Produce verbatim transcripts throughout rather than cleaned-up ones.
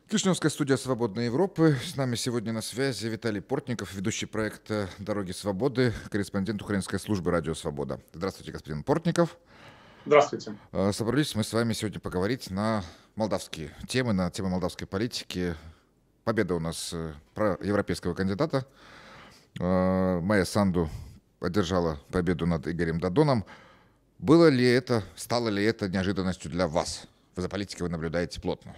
Кишиневская студия «Свободной Европы». С нами сегодня на связи Виталий Портников, ведущий проекта «Дороги свободы», корреспондент украинской службы «Радио Свобода». Здравствуйте, господин Портников. Здравствуйте. Э, Собрались мы с вами сегодня поговорить на молдавские темы, на темы молдавской политики. Победа у нас э, про европейского кандидата. Э, Майя Санду одержала победу над Игорем Додоном. Было ли это, стало ли это неожиданностью для вас? Вы за политикой вы наблюдаете плотно.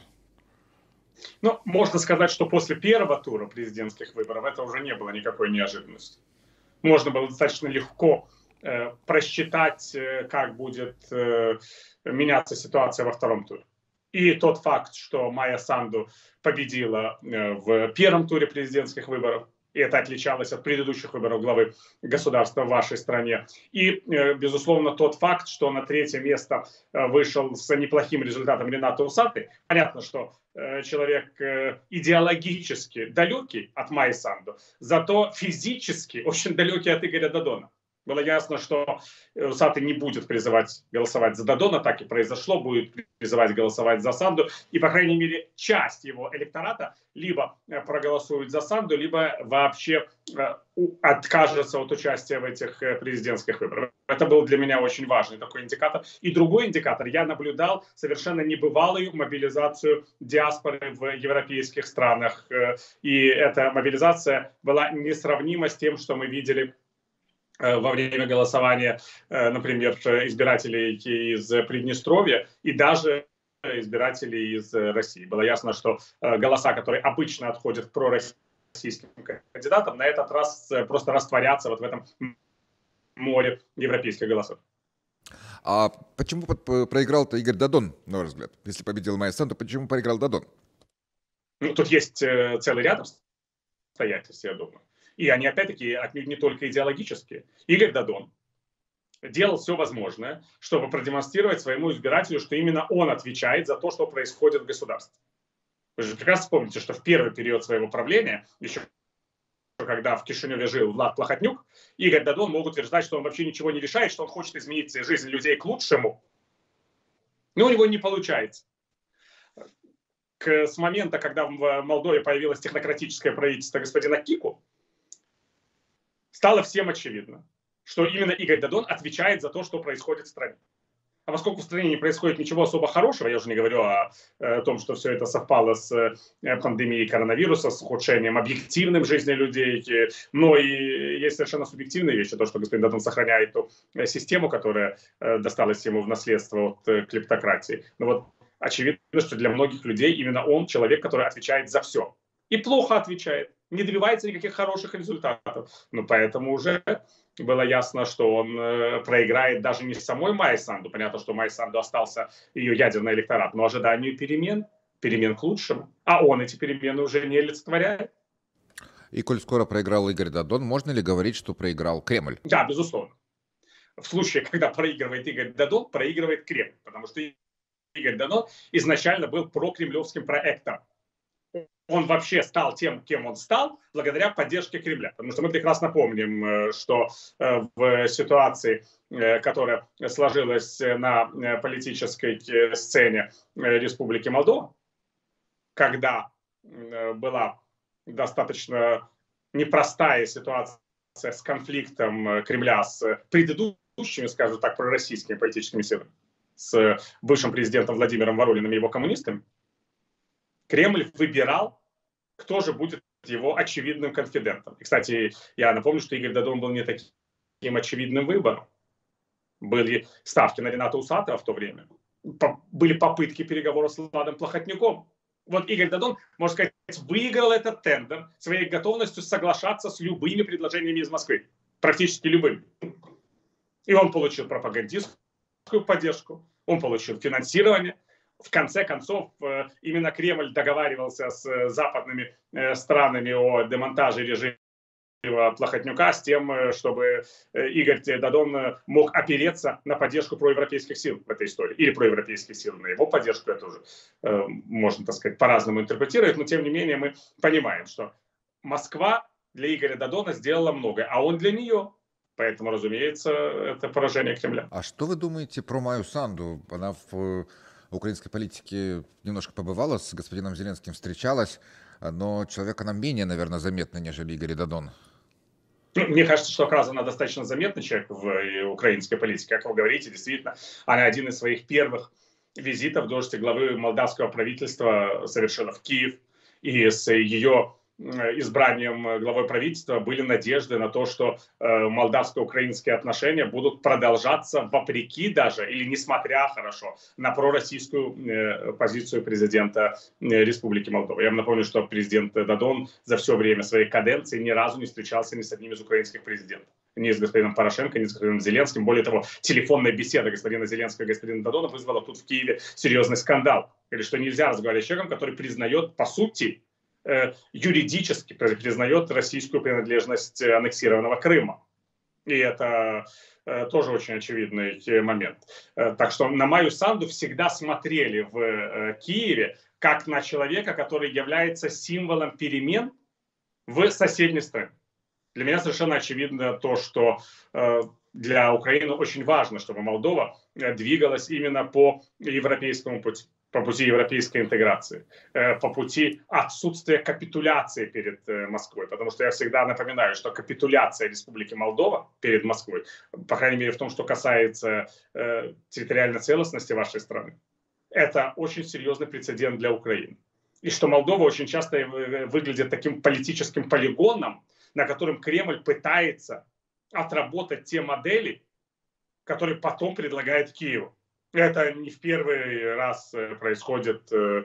Ну, можно сказать, что после первого тура президентских выборов это уже не было никакой неожиданностью. Можно было достаточно легко э, просчитать, э, как будет э, меняться ситуация во втором туре. И тот факт, что Майя Санду победила э, в первом туре президентских выборов, и это отличалось от предыдущих выборов главы государства в вашей стране. И, э, безусловно, тот факт, что на третье место э, вышел с неплохим результатом Ренато Усатый. Понятно, что э, человек э, идеологически далекий от Майи Санду, зато физически очень далекий от Игоря Додона. Было ясно, что Усатый не будет призывать голосовать за Додона, так и произошло, будет призывать голосовать за Санду. И, по крайней мере, часть его электората либо проголосует за Санду, либо вообще откажется от участия в этих президентских выборах. Это был для меня очень важный такой индикатор. И другой индикатор. Я наблюдал совершенно небывалую мобилизацию диаспоры в европейских странах. И эта мобилизация была несравнима с тем, что мы видели во время голосования, например, избирателей из Приднестровья и даже избирателей из России. Было ясно, что голоса, которые обычно отходят к пророссийским кандидатам, на этот раз просто растворятся вот в этом море европейских голосов. А почему проиграл-то Игорь Додон, на ваш взгляд? Если победил Майя Санду, почему проиграл Додон? Ну, тут есть целый ряд обстоятельств, я думаю. И они, опять-таки, отнюдь не только идеологические. Игорь Додон делал все возможное, чтобы продемонстрировать своему избирателю, что именно он отвечает за то, что происходит в государстве. Вы же прекрасно помните, что в первый период своего правления, еще когда в Кишиневе жил Влад Плохотнюк, Игорь Додон мог утверждать, что он вообще ничего не решает, что он хочет изменить жизнь людей к лучшему. Но у него не получается. К, с момента, когда в Молдове появилось технократическое правительство господина Кику, стало всем очевидно, что именно Игорь Додон отвечает за то, что происходит в стране. А поскольку в стране не происходит ничего особо хорошего, я уже не говорю о, о том, что все это совпало с пандемией коронавируса, с ухудшением объективным жизни людей, но и есть совершенно субъективные вещи, то, что господин Додон сохраняет ту систему, которая досталась ему в наследство от клептократии. Но вот очевидно, что для многих людей именно он человек, который отвечает за все. И плохо отвечает, не добивается никаких хороших результатов. Ну, поэтому уже было ясно, что он э, проиграет даже не самой Майе Санду. Понятно, что Майя Санду остался ее ядерный электорат, но ожиданию перемен, перемен к лучшему. А он эти перемены уже не олицетворяет. И коль скоро проиграл Игорь Додон, можно ли говорить, что проиграл Кремль? Да, безусловно. В случае, когда проигрывает Игорь Додон, проигрывает Кремль. Потому что Игорь Додон изначально был прокремлевским проектом. Он вообще стал тем, кем он стал, благодаря поддержке Кремля. Потому что мы прекрасно помним, что в ситуации, которая сложилась на политической сцене Республики Молдова, когда была достаточно непростая ситуация с конфликтом Кремля с предыдущими, скажем так, пророссийскими политическими силами, с бывшим президентом Владимиром Воронinem и его коммунистами, Кремль выбирал, кто же будет его очевидным конфидентом. И, кстати, я напомню, что Игорь Додон был не таким очевидным выбором. Были ставки на Рената Усатого в то время. Были попытки переговоров с Владом Плохотнюком. Вот Игорь Додон, можно сказать, выиграл этот тендер своей готовностью соглашаться с любыми предложениями из Москвы. Практически любыми. И он получил пропагандистскую поддержку, он получил финансирование. В конце концов, именно Кремль договаривался с западными странами о демонтаже режима Плохотнюка с тем, чтобы Игорь Додон мог опереться на поддержку проевропейских сил в этой истории. Или проевропейских сил на его поддержку. Это уже можно, так сказать, по-разному интерпретировать. Но, тем не менее, мы понимаем, что Москва для Игоря Додона сделала многое, а он для нее. Поэтому, разумеется, это поражение Кремля. А что вы думаете про Майю Санду? Она в в украинской политике немножко побывала, с господином Зеленским встречалась, но человек она менее, наверное, заметный, нежели Игорь Додон. Ну, мне кажется, что как раз она достаточно заметный человек в украинской политике. Как вы говорите, действительно, она один из своих первых визитов в должности главы молдавского правительства совершила в Киев. И с ее избранием главой правительства были надежды на то, что молдавско-украинские отношения будут продолжаться вопреки даже, или несмотря хорошо, на пророссийскую позицию президента Республики Молдова. Я вам напомню, что президент Додон за все время своей каденции ни разу не встречался ни с одним из украинских президентов. Ни с господином Порошенко, ни с господином Зеленским. Более того, телефонная беседа господина Зеленского и господина Додона вызвала тут в Киеве серьезный скандал. Или что нельзя разговаривать с человеком, который признает, по сути, юридически признает российскую принадлежность аннексированного Крыма. И это тоже очень очевидный момент. Так что на Майю Санду всегда смотрели в Киеве как на человека, который является символом перемен в соседней стране. Для меня совершенно очевидно то, что для Украины очень важно, чтобы Молдова двигалась именно по европейскому пути. По пути европейской интеграции, по пути отсутствия капитуляции перед Москвой. Потому что я всегда напоминаю, что капитуляция Республики Молдова перед Москвой, по крайней мере в том, что касается территориальной целостности вашей страны, это очень серьезный прецедент для Украины. И что Молдова очень часто выглядит таким политическим полигоном, на котором Кремль пытается отработать те модели, которые потом предлагает Киеву. Это не в первый раз происходит,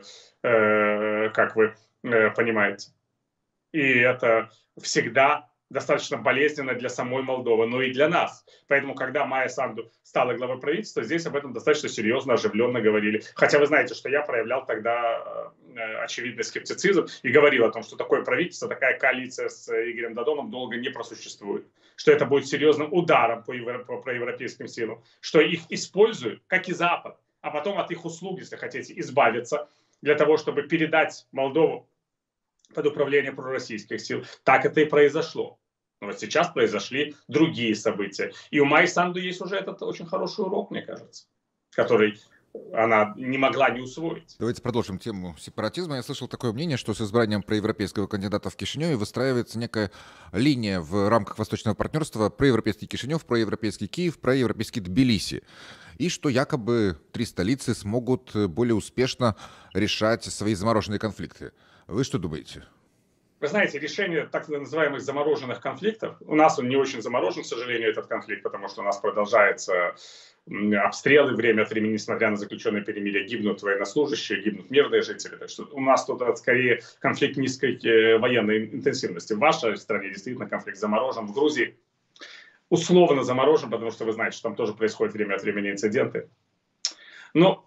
как вы понимаете. И это всегда достаточно болезненно для самой Молдовы, но и для нас. Поэтому, когда Майя Санду стала главой правительства, здесь об этом достаточно серьезно, оживленно говорили. Хотя вы знаете, что я проявлял тогда очевидный скептицизм и говорил о том, что такое правительство, такая коалиция с Игорем Додоном долго не просуществует. Что это будет серьезным ударом по, евро, по проевропейским силам. Что их используют, как и Запад, а потом от их услуг, если хотите, избавиться для того, чтобы передать Молдову под управление пророссийских сил. Так это и произошло. Но вот сейчас произошли другие события. И у Майи Санду есть уже этот очень хороший урок, мне кажется, который она не могла не усвоить. Давайте продолжим тему сепаратизма. Я слышал такое мнение, что с избранием проевропейского кандидата в Кишиневе выстраивается некая линия в рамках восточного партнерства: проевропейский Кишинев, проевропейский Киев, проевропейский Тбилиси. И что якобы три столицы смогут более успешно решать свои замороженные конфликты. Вы что думаете? Вы знаете, решение так называемых замороженных конфликтов, у нас он не очень заморожен, к сожалению, этот конфликт, потому что у нас продолжаются обстрелы время от времени, несмотря на заключенное перемирие, гибнут военнослужащие, гибнут мирные жители. Так что у нас тут скорее конфликт низкой военной интенсивности. В вашей стране действительно конфликт заморожен, в Грузии условно заморожен, потому что вы знаете, что там тоже происходят время от времени инциденты. Но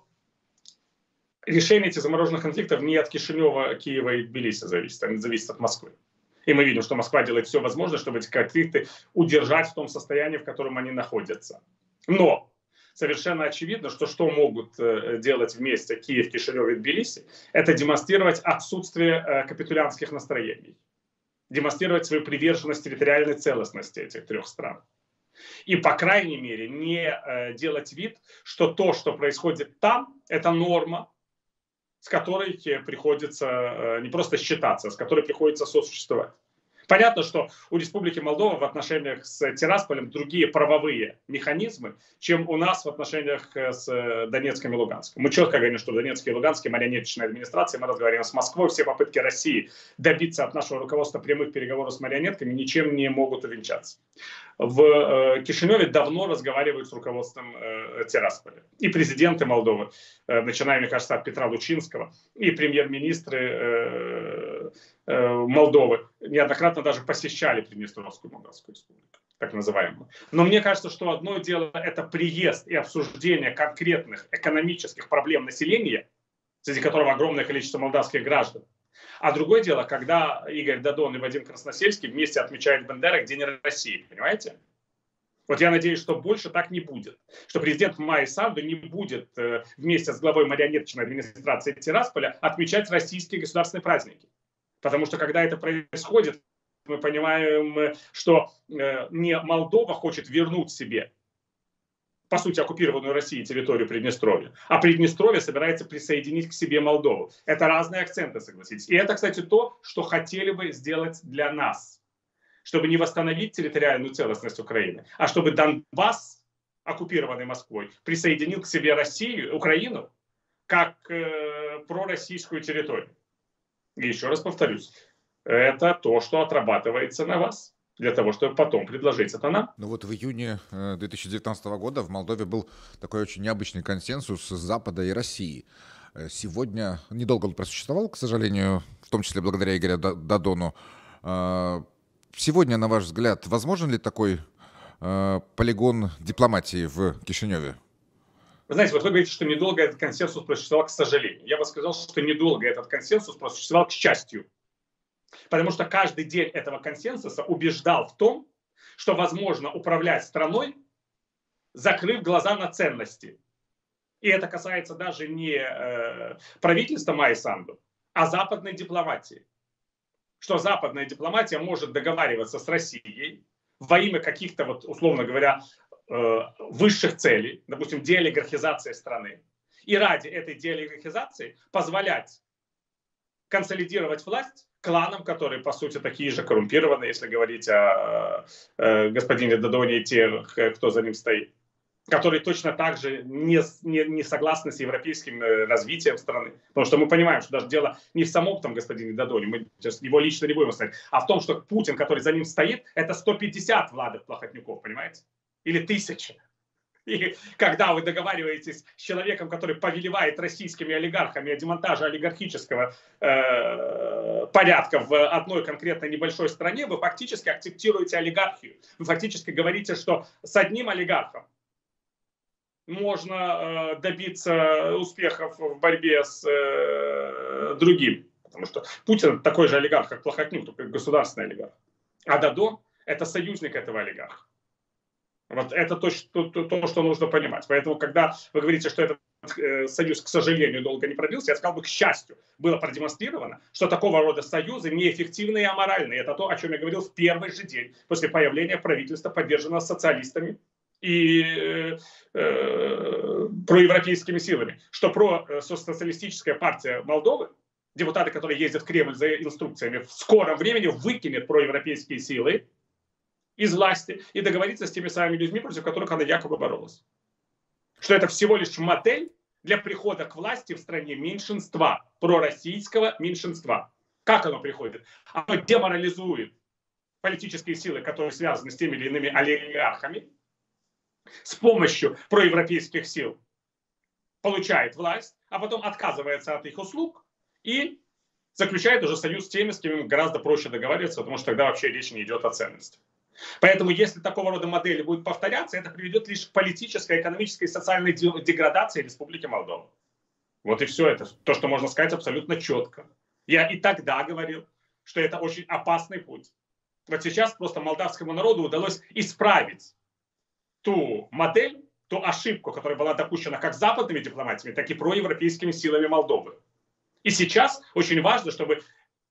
решение этих замороженных конфликтов не от Кишинева, Киева и Тбилиси зависит, они зависят от Москвы. И мы видим, что Москва делает все возможное, чтобы эти конфликты удержать в том состоянии, в котором они находятся. Но совершенно очевидно, что что могут делать вместе Киев, Кишинев и Тбилиси, это демонстрировать отсутствие капитулянских настроений, демонстрировать свою приверженность территориальной целостности этих трех стран. И, по крайней мере, не делать вид, что то, что происходит там, это норма, с которой приходится не просто считаться, а с которой приходится сосуществовать. Понятно, что у Республики Молдова в отношениях с Тирасполем другие правовые механизмы, чем у нас в отношениях с Донецком и Луганском. Мы четко говорим, что в Донецке и Луганске марионеточная администрация, мы разговариваем с Москвой, все попытки России добиться от нашего руководства прямых переговоров с марионетками ничем не могут увенчаться. В Кишиневе давно разговаривают с руководством Тирасполя. И президенты Молдовы, начиная, мне кажется, от Петра Лучинского, и премьер-министры Молдовы неоднократно даже посещали Приднестровскую Молдавскую республику, так называемую. Но мне кажется, что одно дело это приезд и обсуждение конкретных экономических проблем населения, среди которого огромное количество молдавских граждан. А другое дело, когда Игорь Додон и Вадим Красносельский вместе отмечают Бендерах День России, понимаете? Вот я надеюсь, что больше так не будет. Что президент Майя Санду не будет вместе с главой марионеточной администрации Тирасполя отмечать российские государственные праздники. Потому что когда это происходит, мы понимаем, что не Молдова хочет вернуть себе по сути, оккупированную Россией территорию Приднестровья, а Приднестровье собирается присоединить к себе Молдову. Это разные акценты, согласитесь. И это, кстати, то, что хотели бы сделать для нас, чтобы не восстановить территориальную целостность Украины, а чтобы Донбасс, оккупированный Москвой, присоединил к себе Россию, Украину, как э, пророссийскую территорию. И еще раз повторюсь, это то, что отрабатывается на вас, для того, чтобы потом предложить это нам. Ну вот в июне две тысячи девятнадцатого года в Молдове был такой очень необычный консенсус Запада и России. Сегодня недолго он просуществовал, к сожалению, в том числе благодаря Игорю Додону. Сегодня, на ваш взгляд, возможен ли такой полигон дипломатии в Кишиневе? Вы знаете, вот вы говорите, что недолго этот консенсус просуществовал, к сожалению. Я бы сказал, что недолго этот консенсус просуществовал, к счастью. Потому что каждый день этого консенсуса убеждал в том, что возможно управлять страной, закрыв глаза на ценности. И это касается даже не э, правительства Майи Санду, а западной дипломатии. Что западная дипломатия может договариваться с Россией во имя каких-то, вот, условно говоря, э, высших целей, допустим, деолигархизации страны. И ради этой деолигархизации позволять консолидировать власть кланам, которые, по сути, такие же коррумпированные, если говорить о э, господине Додоне и тех, кто за ним стоит, которые точно так же не, не, не согласны с европейским развитием страны. Потому что мы понимаем, что даже дело не в самом там господине Додоне, мы сейчас его лично не будем ставить, а в том, что Путин, который за ним стоит, это сто пятьдесят Владов Плохотнюков, понимаете? Или тысяча. И когда вы договариваетесь с человеком, который повелевает российскими олигархами о демонтаже олигархического э, порядка в одной конкретной небольшой стране, вы фактически акцептируете олигархию. Вы фактически говорите, что с одним олигархом можно э, добиться успехов в борьбе с э, другим. Потому что Путин такой же олигарх, как Плохотнюк, только государственный олигарх. А Додон – это союзник этого олигарха. Вот это то что, то, то, что нужно понимать. Поэтому, когда вы говорите, что этот э, союз, к сожалению, долго не пробился, я сказал бы, к счастью, было продемонстрировано, что такого рода союзы неэффективны и аморальны. Это то, о чем я говорил в первый же день после появления правительства, поддержанного социалистами и э, э, проевропейскими силами. Что просоциалистическая партия Молдовы, депутаты, которые ездят в Кремль за инструкциями, в скором времени выкинет проевропейские силы из власти и договориться с теми самыми людьми, против которых она якобы боролась. Что это всего лишь модель для прихода к власти в стране меньшинства, пророссийского меньшинства. Как оно приходит? Оно деморализует политические силы, которые связаны с теми или иными олигархами, с помощью проевропейских сил получает власть, а потом отказывается от их услуг и заключает уже союз с теми, с кем им гораздо проще договариваться, потому что тогда вообще речь не идет о ценности. Поэтому, если такого рода модели будут повторяться, это приведет лишь к политической, экономической и социальной деградации Республики Молдова. Вот и все это. То, что можно сказать абсолютно четко. Я и тогда говорил, что это очень опасный путь. Вот сейчас просто молдавскому народу удалось исправить ту модель, ту ошибку, которая была допущена как западными дипломатами, так и проевропейскими силами Молдовы. И сейчас очень важно, чтобы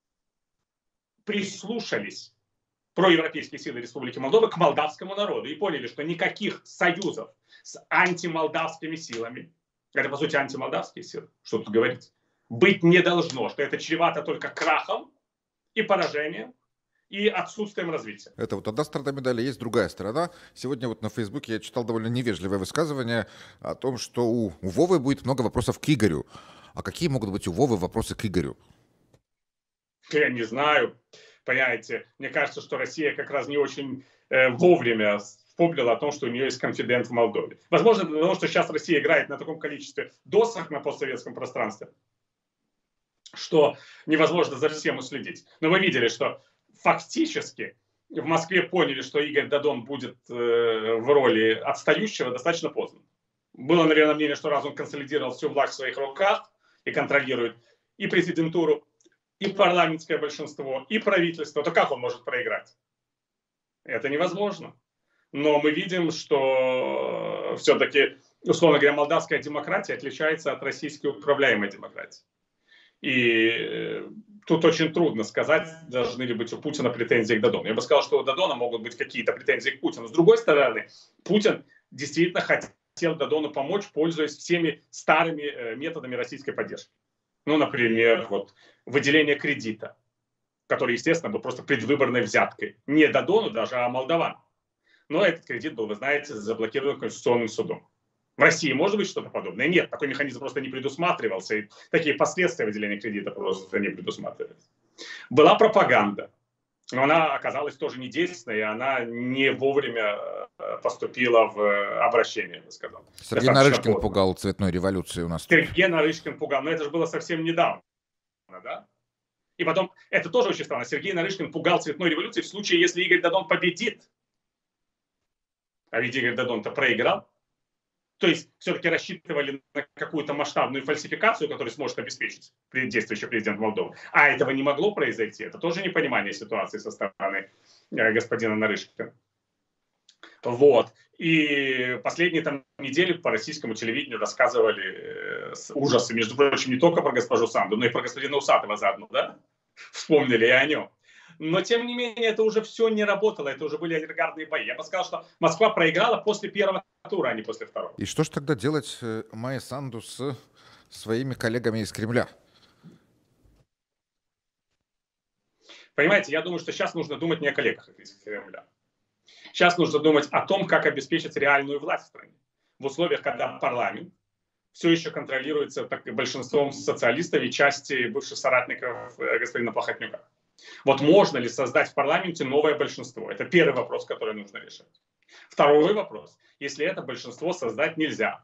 прислушались проевропейские силы Республики Молдова к молдавскому народу и поняли, что никаких союзов с антимолдавскими силами, это по сути антимолдавские силы, что тут говорить, быть не должно, что это чревато только крахом и поражением и отсутствием развития. Это вот одна сторона медали, есть другая сторона. Сегодня вот на Фейсбуке я читал довольно невежливое высказывание о том, что у, у Вовы будет много вопросов к Игорю. А какие могут быть у Вовы вопросы к Игорю? Я не знаю. Понимаете, мне кажется, что Россия как раз не очень э, вовремя вспомнила о том, что у нее есть конфидент в Молдове. Возможно, потому что сейчас Россия играет на таком количестве досок на постсоветском пространстве, что невозможно за всем уследить. Но вы видели, что фактически в Москве поняли, что Игорь Додон будет э, в роли отстающего достаточно поздно. Было, наверное, мнение, что раз он консолидировал всю власть в своих руках и контролирует и президентуру, и парламентское большинство, и правительство, то как он может проиграть? Это невозможно. Но мы видим, что все-таки, условно говоря, молдавская демократия отличается от российской управляемой демократии. И тут очень трудно сказать, должны ли быть у Путина претензии к Додону. Я бы сказал, что у Додона могут быть какие-то претензии к Путину. С другой стороны, Путин действительно хотел хотел Додону помочь, пользуясь всеми старыми э, методами российской поддержки. Ну, например, вот, выделение кредита, который, естественно, был просто предвыборной взяткой. Не Додону даже, а молдаван. Но этот кредит был, вы знаете, заблокирован Конституционным судом. В России может быть что-то подобное? Нет, такой механизм просто не предусматривался. И такие последствия выделения кредита просто не предусматривались. Была пропаганда. Но она оказалась тоже недейственной, и она не вовремя поступила в обращение, я бы сказал. Сергей Нарышкин пугал цветной революцией у нас. Сергей Нарышкин пугал, но это же было совсем недавно, да? И потом, это тоже очень странно, Сергей Нарышкин пугал цветной революцией в случае, если Игорь Додон победит. А ведь Игорь Додон-то проиграл. То есть все-таки рассчитывали на какую-то масштабную фальсификацию, которую сможет обеспечить действующий президент Молдовы. А этого не могло произойти. Это тоже непонимание ситуации со стороны э, господина Нарышкина. Вот. И последние там недели по российскому телевидению рассказывали э, ужасы, между прочим, не только про госпожу Санду, но и про господина Усатова заодно, да? Вспомнили и о нем. Но, тем не менее, это уже все не работало, это уже были арьергардные бои. Я бы сказал, что Москва проиграла после первого тура, а не после второго. И что же тогда делать Майе Санду с своими коллегами из Кремля? Понимаете, я думаю, что сейчас нужно думать не о коллегах из Кремля. Сейчас нужно думать о том, как обеспечить реальную власть в стране. В условиях, когда парламент все еще контролируется так, большинством социалистов и части бывших соратников господина Плохотнюка. Вот можно ли создать в парламенте новое большинство? Это первый вопрос, который нужно решать. Второй вопрос. Если это большинство создать нельзя,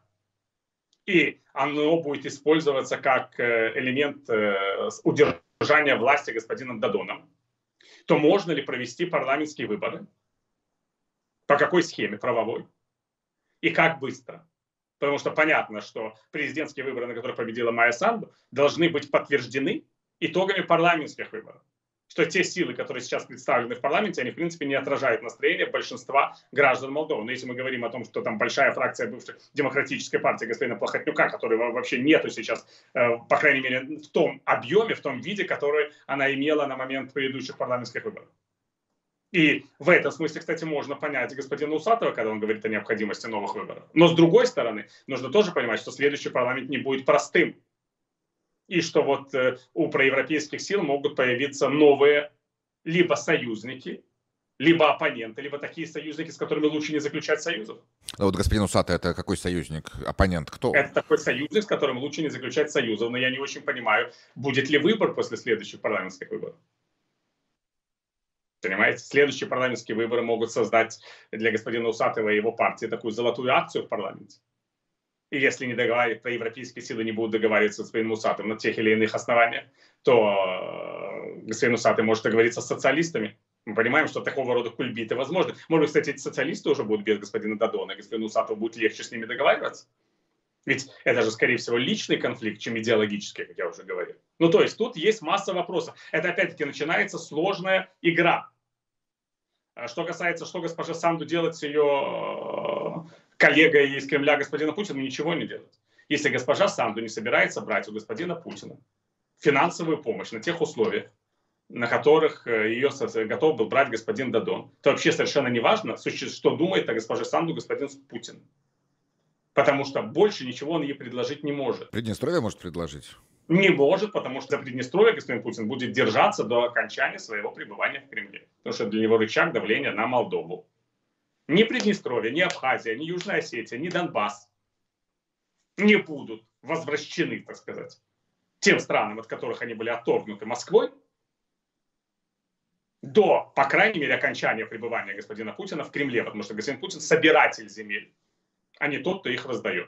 и оно будет использоваться как элемент удержания власти господином Додоном, то можно ли провести парламентские выборы? По какой схеме правовой? И как быстро? Потому что понятно, что президентские выборы, на которых победила Майя Санду, должны быть подтверждены итогами парламентских выборов. Что те силы, которые сейчас представлены в парламенте, они в принципе не отражают настроение большинства граждан Молдовы. Но если мы говорим о том, что там большая фракция бывшей демократической партии господина Плохотнюка, которой вообще нету сейчас, по крайней мере, в том объеме, в том виде, который она имела на момент предыдущих парламентских выборов. И в этом смысле, кстати, можно понять господина Усатова, когда он говорит о необходимости новых выборов. Но с другой стороны, нужно тоже понимать, что следующий парламент не будет простым. И что вот э, у проевропейских сил могут появиться новые либо союзники, либо оппоненты, либо такие союзники, с которыми лучше не заключать союзов. А вот господин Усатый, это какой союзник? Оппонент кто? Это такой союзник, с которым лучше не заключать союзов. Но я не очень понимаю, будет ли выбор после следующих парламентских выборов. Понимаете, следующие парламентские выборы могут создать для господина Усатова и его партии такую золотую акцию в парламенте. И если не договаривать, то европейские силы не будут договариваться с господином Усатовым на тех или иных основаниях, то господин Усатый может договориться с социалистами. Мы понимаем, что такого рода кульбиты возможны. Может быть, кстати, эти социалисты уже будут без господина Додона, и господину Усатову будет легче с ними договариваться. Ведь это же, скорее всего, личный конфликт, чем идеологический, как я уже говорил. Ну, то есть тут есть масса вопросов. Это, опять-таки, начинается сложная игра. Что касается, что госпожа Санду делает с ее коллегой из Кремля господина Путина, ничего не делать. Если госпожа Санду не собирается брать у господина Путина финансовую помощь на тех условиях, на которых ее готов был брать господин Додон, то вообще совершенно не важно, что думает о госпоже Санду господин Путин. Потому что больше ничего он ей предложить не может. Приднестровье может предложить? Не может, потому что за Приднестровье господин Путин будет держаться до окончания своего пребывания в Кремле. Потому что для него рычаг давления на Молдову. Ни Приднестровье, ни Абхазия, ни Южная Осетия, ни Донбасс не будут возвращены, так сказать, тем странам, от которых они были отторгнуты Москвой, до, по крайней мере, окончания пребывания господина Путина в Кремле. Потому что господин Путин собиратель земель, а не тот, кто их раздает.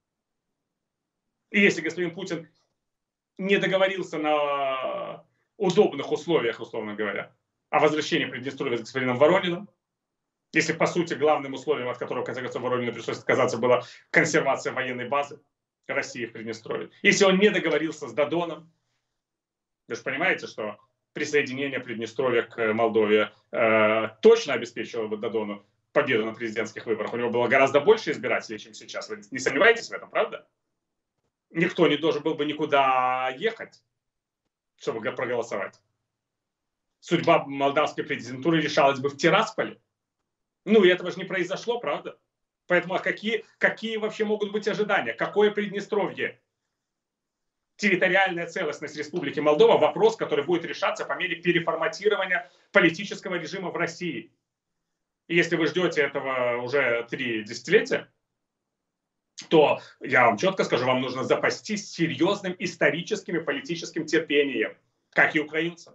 И если господин Путин не договорился на удобных условиях, условно говоря, о возвращении Приднестровья с господином Ворониным, если, по сути, главным условием, от которого, в конце концов, Воронину пришлось отказаться, была консервация военной базы России в Приднестровье. Если он не договорился с Додоном, вы же понимаете, что присоединение Приднестровья к Молдове э, точно обеспечило бы Додону победу на президентских выборах. У него было гораздо больше избирателей, чем сейчас. Вы не сомневаетесь в этом, правда? Никто не должен был бы никуда ехать, чтобы проголосовать. Судьба молдавской президентуры решалась бы в Тирасполе. Ну и этого же не произошло, правда? Поэтому какие, какие вообще могут быть ожидания? Какое Приднестровье? Территориальная целостность Республики Молдова – вопрос, который будет решаться по мере переформатирования политического режима в России. И если вы ждете этого уже три десятилетия, то я вам четко скажу, вам нужно запастись серьезным историческим и политическим терпением, как и украинцам.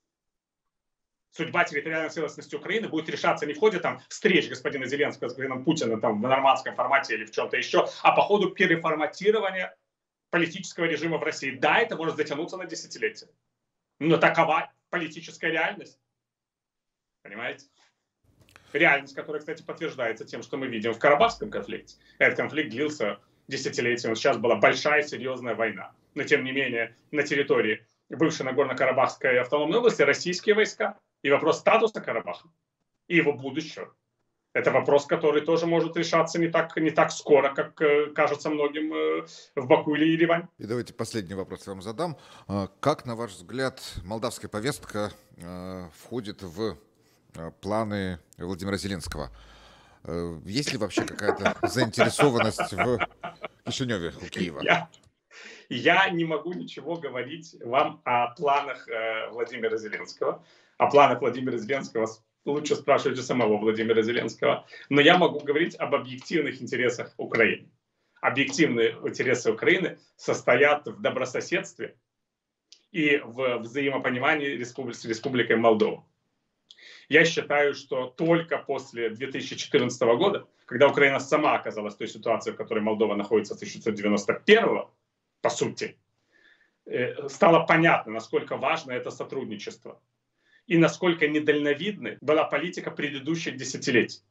Судьба территориальной целостности Украины будет решаться не в ходе там, встреч господина Зеленского с господином Путиным там, в нормандском формате или в чем-то еще, а по ходу переформатирования политического режима в России. Да, это может затянуться на десятилетия. Но такова политическая реальность. Понимаете? Реальность, которая, кстати, подтверждается тем, что мы видим в Карабахском конфликте. Этот конфликт длился десятилетия. Сейчас была большая серьезная война. Но, тем не менее, на территории бывшей Нагорно-Карабахской автономной области российские войска. И вопрос статуса Карабаха и его будущего. Это вопрос, который тоже может решаться не так, не так скоро, как э, кажется многим э, в Баку или Ереване. И давайте последний вопрос я вам задам. Как, на ваш взгляд, молдавская повестка э, входит в э, планы Владимира Зеленского? Э, есть ли вообще какая-то заинтересованность в Кишиневе у Киева? Я, я не могу ничего говорить вам о планах э, Владимира Зеленского. О планах Владимира Зеленского лучше спрашивать у самого Владимира Зеленского. Но я могу говорить об объективных интересах Украины. Объективные интересы Украины состоят в добрососедстве и в взаимопонимании республик, с Республикой Молдова. Я считаю, что только после две тысячи четырнадцатого года, когда Украина сама оказалась в той ситуации, в которой Молдова находится с тысяча девятьсот девяносто первого, по сути, стало понятно, насколько важно это сотрудничество. И насколько недальновидной была политика предыдущих десятилетий,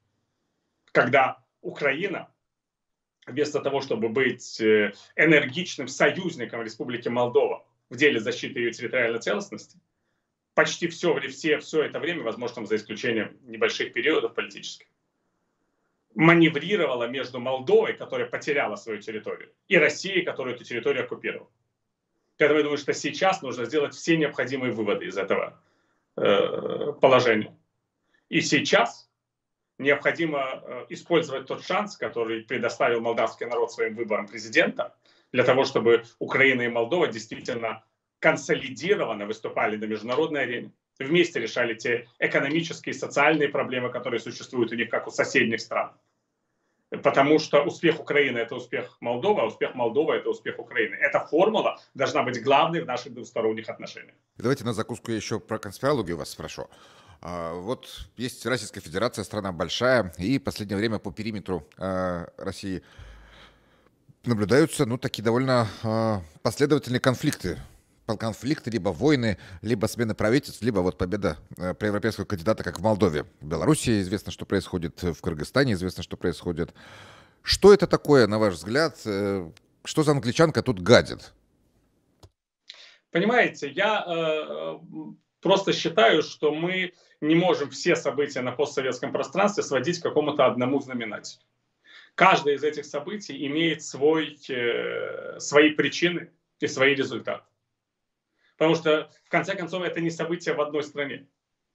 когда Украина, вместо того, чтобы быть энергичным союзником Республики Молдова в деле защиты ее территориальной целостности, почти все, все, все это время, возможно, за исключением небольших периодов политических, маневрировала между Молдовой, которая потеряла свою территорию, и Россией, которая эту территорию оккупировала. Поэтому я думаю, что сейчас нужно сделать все необходимые выводы из этого положению. И сейчас необходимо использовать тот шанс, который предоставил молдавский народ своим выбором президента, для того, чтобы Украина и Молдова действительно консолидированно выступали на международной арене, вместе решали те экономические и социальные проблемы, которые существуют у них, как у соседних стран. Потому что успех Украины – это успех Молдовы, а успех Молдовы – это успех Украины. Эта формула должна быть главной в наших двусторонних отношениях. Давайте на закуску я еще про конспирологию вас спрошу. Вот есть Российская Федерация, страна большая, и в последнее время по периметру России наблюдаются, ну, такие довольно последовательные конфликты. Конфликты, либо войны, либо смена правительств, либо вот победа проевропейского кандидата, как в Молдове. В Беларуси известно, что происходит, в Кыргызстане известно, что происходит. Что это такое, на ваш взгляд? Что за англичанка тут гадит? Понимаете, я э, просто считаю, что мы не можем все события на постсоветском пространстве сводить к какому-то одному знаменателю. Каждое из этих событий имеет свой, э, свои причины и свои результаты. Потому что, в конце концов, это не событие в одной стране.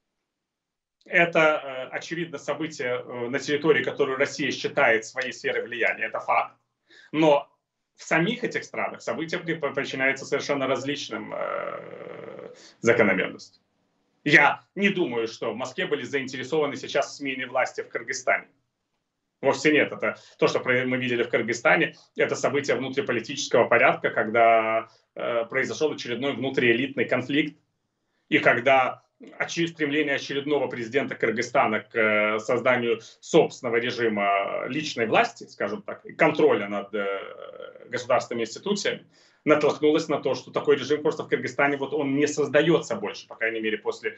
Это, э, очевидно, событие э, на территории, которую Россия считает своей сферой влияния. Это факт. Но в самих этих странах события причиняются совершенно различным э, закономерностям. Я не думаю, что в Москве были заинтересованы сейчас в смене власти в Кыргызстане. Вовсе нет. Это то, что мы видели в Кыргызстане, это событие внутриполитического порядка, когда э, произошел очередной внутриэлитный конфликт, и когда очи, стремление очередного президента Кыргызстана к э, созданию собственного режима личной власти, скажем так, и контроля над э, государственными институциями, натолкнулось на то, что такой режим просто в Кыргызстане вот он не создается больше, по крайней мере, после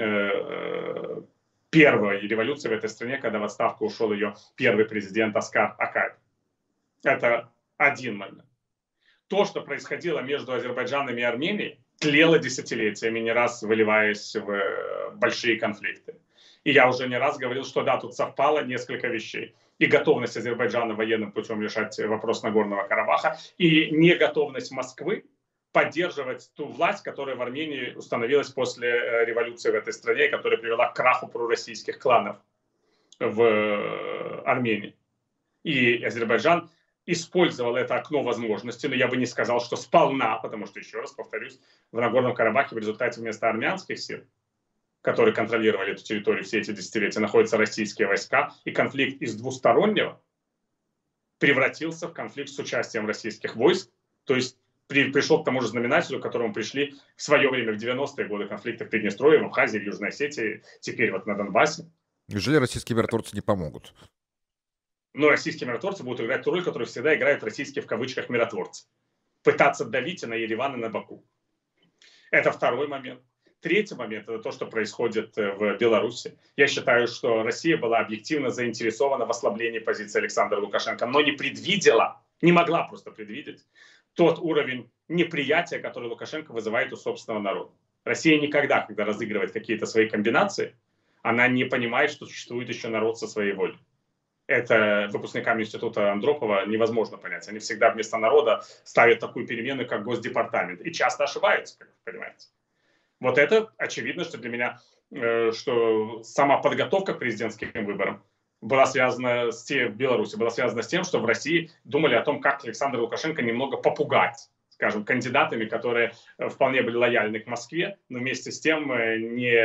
э, первой революции в этой стране, когда в отставку ушел ее первый президент Аскар Акаев. Это один момент. То, что происходило между Азербайджаном и Арменией, тлело десятилетиями, не раз выливаясь в большие конфликты. И я уже не раз говорил, что да, тут совпало несколько вещей. И готовность Азербайджана военным путем решать вопрос Нагорного Карабаха, и неготовность Москвы поддерживать ту власть, которая в Армении установилась после революции в этой стране, которая привела к краху пророссийских кланов в Армении. И Азербайджан использовал это окно возможностей, но я бы не сказал, что сполна, потому что, еще раз повторюсь, в Нагорном Карабахе в результате вместо армянских сил, которые контролировали эту территорию все эти десятилетия, находятся российские войска, и конфликт из двустороннего превратился в конфликт с участием российских войск, то есть при, пришел к тому же знаменателю, к которому пришли в свое время в девяностые годы конфликты в Приднестровье, в Абхазии, в Южной Осетии, теперь вот на Донбассе. Неужели российские миротворцы не помогут? Но российские миротворцы будут играть ту роль, которую всегда играют российские в кавычках миротворцы. Пытаться давить на Ереван и на Баку. Это второй момент. Третий момент – это то, что происходит в Беларуси. Я считаю, что Россия была объективно заинтересована в ослаблении позиции Александра Лукашенко, но не предвидела, не могла просто предвидеть тот уровень неприятия, который Лукашенко вызывает у собственного народа. Россия никогда, когда разыгрывает какие-то свои комбинации, она не понимает, что существует еще народ со своей волей. Это выпускникам института Андропова невозможно понять. Они всегда вместо народа ставят такую перемену, как Госдепартамент. И часто ошибаются, как вы понимаете. Вот это очевидно, что для меня, э, что сама подготовка к президентским выборам была связана с тем, в Беларуси, была связана с тем, что в России думали о том, как Александра Лукашенко немного попугать, скажем, кандидатами, которые вполне были лояльны к Москве, но вместе с тем не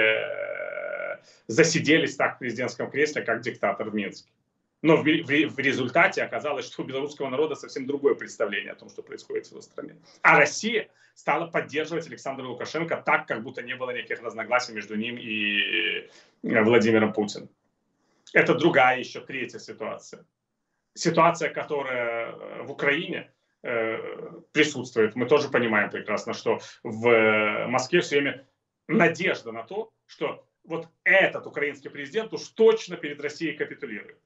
засиделись так в президентском кресле, как диктатор в Минске. Но в, в, в результате оказалось, что у белорусского народа совсем другое представление о том, что происходит в его стране. А Россия стала поддерживать Александра Лукашенко так, как будто не было никаких разногласий между ним и Владимиром Путиным. Это другая, еще третья ситуация. Ситуация, которая в Украине э, присутствует. Мы тоже понимаем прекрасно, что в Москве все время надежда на то, что вот этот украинский президент уж точно перед Россией капитулирует.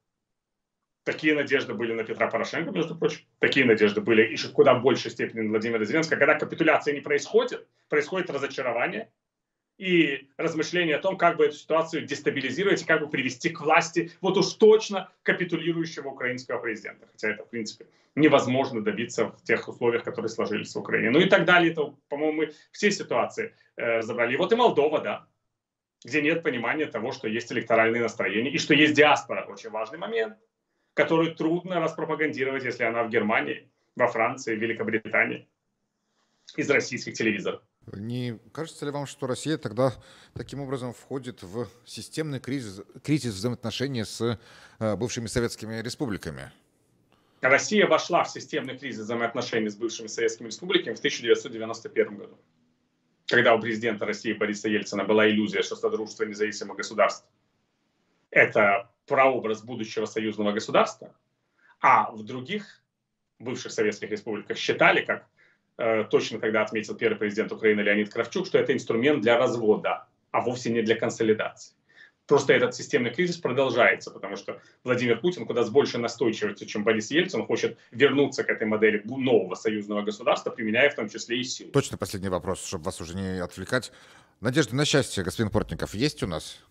Такие надежды были на Петра Порошенко, между прочим. Такие надежды были еще в куда большей степени на Владимира Зеленского. Когда капитуляция не происходит, происходит разочарование и размышление о том, как бы эту ситуацию дестабилизировать и как бы привести к власти вот уж точно капитулирующего украинского президента. Хотя это, в принципе, невозможно добиться в тех условиях, которые сложились в Украине. Ну и так далее. Это, по-моему, мы все ситуации э, разобрали. И вот и Молдова, да, где нет понимания того, что есть электоральные настроения и что есть диаспора. Очень важный момент, которую трудно распропагандировать, если она в Германии, во Франции, в Великобритании, из российских телевизоров. Не кажется ли вам, что Россия тогда таким образом входит в системный кризис, кризис взаимоотношений с э, бывшими советскими республиками? Россия вошла в системный кризис взаимоотношений с бывшими советскими республиками в тысяча девятьсот девяносто первом году, когда у президента России Бориса Ельцина была иллюзия, что Содружество независимых государств – это прообраз будущего союзного государства, а в других бывших советских республиках считали, как э, точно тогда отметил первый президент Украины Леонид Кравчук, что это инструмент для развода, а вовсе не для консолидации. Просто этот системный кризис продолжается, потому что Владимир Путин куда с большей настойчивостью, чем Борис Ельцин, хочет вернуться к этой модели нового союзного государства, применяя в том числе и силу. Точно последний вопрос, чтобы вас уже не отвлекать. Надежда на счастье, господин Портников, есть у нас?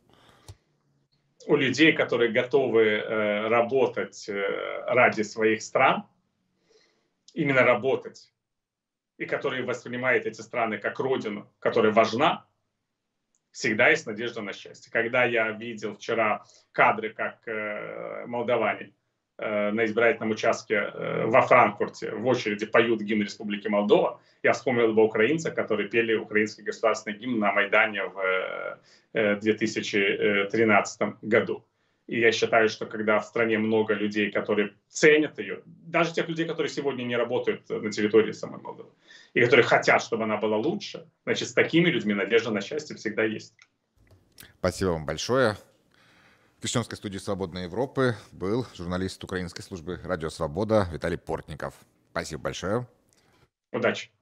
У людей, которые готовы э, работать э, ради своих стран, именно работать, и которые воспринимают эти страны как родину, которая важна, всегда есть надежда на счастье. Когда я видел вчера кадры, как э, молдаване э, на избирательном участке э, во Франкфурте в очереди поют гимн Республики Молдова, я вспомнил два украинца, которые пели украинский государственный гимн на Майдане в э, две тысячи тринадцатом году. И я считаю, что когда в стране много людей, которые ценят ее, даже тех людей, которые сегодня не работают на территории самой Молдовы, и которые хотят, чтобы она была лучше, значит, с такими людьми надежда на счастье всегда есть. Спасибо вам большое. В Киштёмской студии «Свободной Европы» был журналист украинской службы «Радио Свобода» Виталий Портников. Спасибо большое. Удачи.